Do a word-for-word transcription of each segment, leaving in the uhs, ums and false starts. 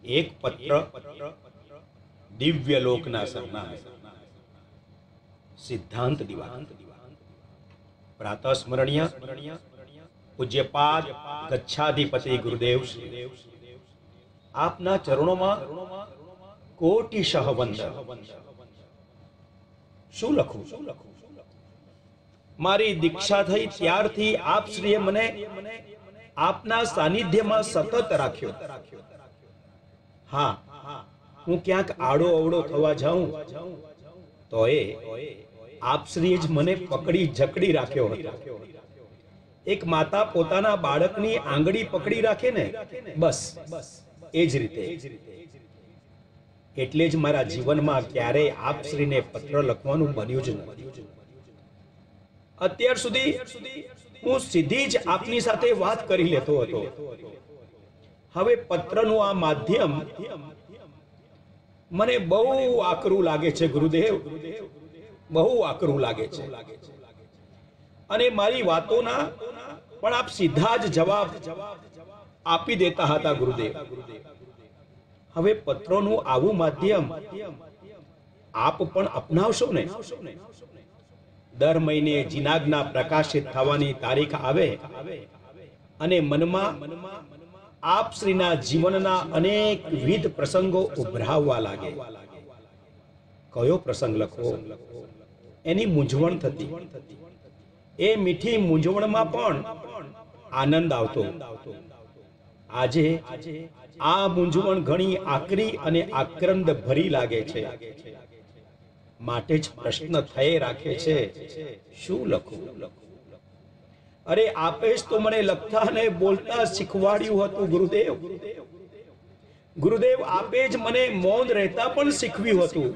एक पत्र दिव्य लोकना सरना सिद्धांत दिवान प्रातः स्मरणीय पूज्यपाद गच्छाधिपति गुरुदेव श्री आपना चरणों में कोटिशः वंदन। शू लखू मारी दीक्षा थई त्यारथी आप श्रीए मने आपना सानिध्यमां सतत राख्यो। हाँ, हूँ क्यांक आड़ो अवड़ो थवा जाऊं तो ए आप श्रीए ज मने पकड़ी जकड़ी राख्यो हतो। एक माता पोताना बाळकनी आंगળી पकड़ी राखे ने बस एज रीते એટલે જ મારા જીવનમાં ક્યારે આપ શ્રીને પત્ર લખવાનું બન્યું જ નથી। અત્યાર સુધી હું સીધી જ આપની સાથે વાત કરી લેતો હતો। હવે પત્રનું આ માધ્યમ મને બહુ આકરું લાગે છે ગુરુદેવ, બહુ આકરું લાગે છે। અને મારી વાતોના પણ આપ સીધા જ જવાબ આપી દેતા હતા ગુરુદેવ। હવે પત્રોનું આવું માધ્યમ આપ પણ અપનાવશો ને? દર મહિને જીનાગના પ્રકાશિત થવાની તારીખ આવે અને મનમાં આપ શ્રીના જીવનના અનેક વિધ પ્રસંગો ઉભરાવવા લાગે। કયો પ્રસંગ લખવો એની મૂંઝવણ થતી। એ મીઠી મૂંઝવણમાં પણ આનંદ આવતો। આજે આ મૂંઝવણ ઘણી આકરી અને આક્રંદ ભરી લાગે છે। માટે જ પ્રશ્ન થઈ રાખે છે, શું લખું? અરે આપે જ તો મને લખતા અને બોલતા શીખવાડ્યું હતું ગુરુદેવ। ગુરુદેવ આપે જ મને મૌન રહેતા પણ શીખવ્યું હતું।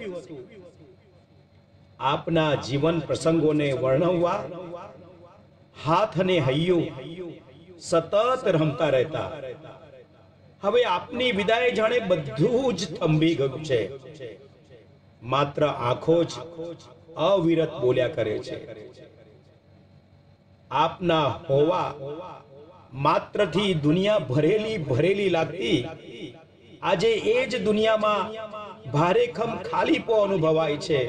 આપના જીવન પ્રસંગોને વર્ણવવા હાથ અને હૈયું સતત રમતા રહેતા। હવે આપની વિદાય જાણે બધું જ થંભી ગયું છે। માત્ર આંખો જ અવિરત બોલ્યા કરે છે। આપના હોવા માત્રથી દુનિયા ભરેલી ભરેલી લાગતી। આજે એ જ દુનિયામાં ભારેખમ ખાલીપો અનુભવાય છે।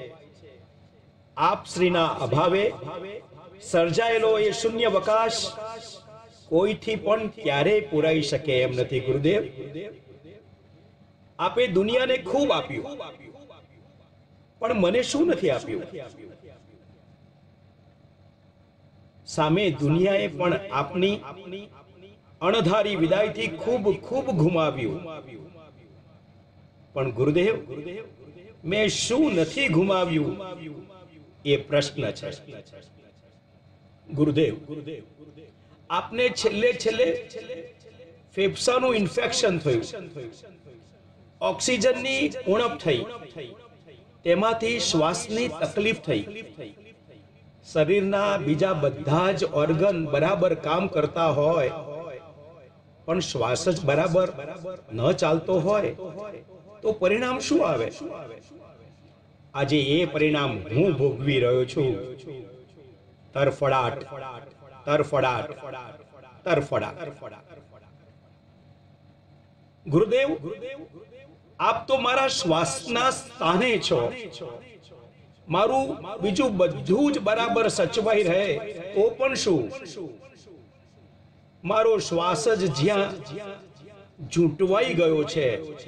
આપ શ્રીના અભાવે સર્જાયેલો એ શૂન્યવકાશ કોઈથી પણ ક્યારે પૂરાઈ શકે એમ નથી ગુરુદેવ। આપે દુનિયાને ખૂબ આપ્યું પણ મને શું નથી આપ્યું? સામે દુનિયાએ પણ આપની અણધારી વિદાયથી ખૂબ ખૂબ ઘુમાવ્યું। પણ ગુરુદેવ મેં શું નથી ઘુમાવ્યું એ પ્રશ્ન છે ગુરુદેવ। आपने छेल्ले छेल्ले फेफसानु इन्फेक्शन थयुं, ऑक्सीजननी उणप थई, तेमांथी श्वासनी तकलीफ थई। शरीरना बीजा बधा ज ऑर्गन बराबर काम करता होय पण श्वास ज बराबर न चालतो होय तो परिणाम शुं आवे? आजे ए परिणाम हूँ भोगवी रह्यो छुं। तरफड़ाट तरफड़ाट तरफड़ाट। गुरुदेव आप तो मारा श्वासना स्थाने छो। मारू बीजू बधुं ज बराबर सचवाई रहे तो पण शुं? मारो श्वास ज ज्यां झूंटवाई गयो छे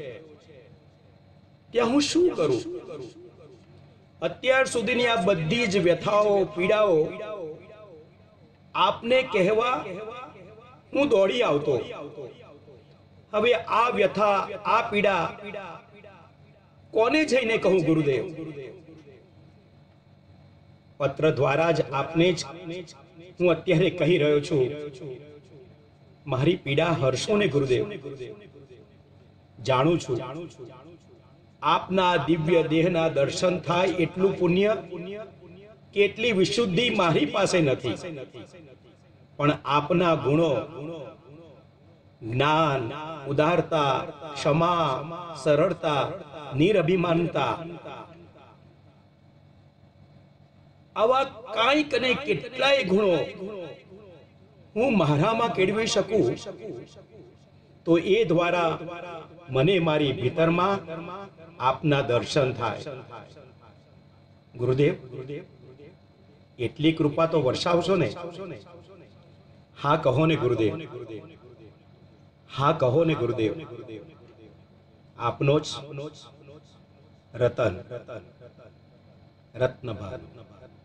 त्यां हुं शुं करूं? અત્યાર સુધીની આ બધી જ વ્યથાઓ પીડાઓ आपने कहवा हूँ दौड़ी आवतो। हवे आ व्यथा आ पीड़ा कोने जईने कहूं गुरुदेव? पत्र द्वारा ज आपने ज हूँ अत्यारे कही रह्यो छुं। मारी पीड़ा हरशो ने गुरुदेव। जाणुं छुं आपना दिव्य देहना दर्शन थाय एटलुं पुण्य કેટલી વિશુદ્ધિ મારી પાસે નથી। પણ આપના ગુણો જ્ઞાન, ઉદારતા, ક્ષમા, સરળતા, નિરભિમાનતા આવા કાંઈક ને કેટલાય ગુણો હું મારામાં કેળવી શકું તો એ દ્વારા મને મારી ભીતરમાં આપના દર્શન થાય. ગુરુદેવ, એટલી કૃપા તો વર્ષાવશો ને? હા કહો ને ગુરુદેવ, હા કહો ને ગુરુદેવ. આપનો જ રતન રત્નભાર.